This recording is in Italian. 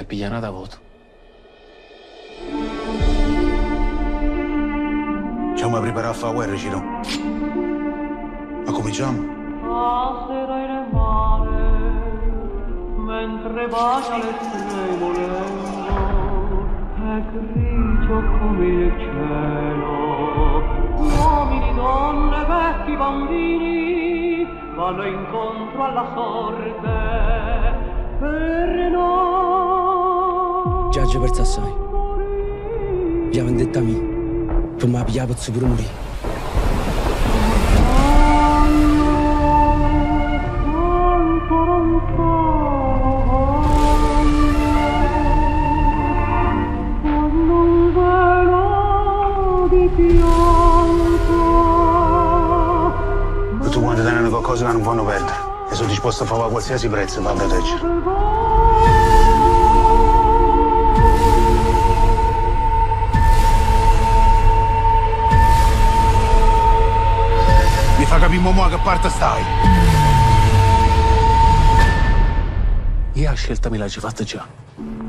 e pigliare da voto. Ci mi prepara a fare guerra, Ciro. Ma cominciamo? Sera in mare, mentre bacia le stelle volendo, è grigio come il cielo. Uomini, donne, vecchi, bambini vanno incontro alla sorte per noi. Già perso assai. Via vendetta mia. Per me pigliare pozzo pure morire. Tutti quanti tengono qualcosa che non vanno perdere e sono disposto a fare a qualsiasi prezzo per proteggere. Mi fa capire mo' a che parte stai. Io la scelta me l'hai fatta già.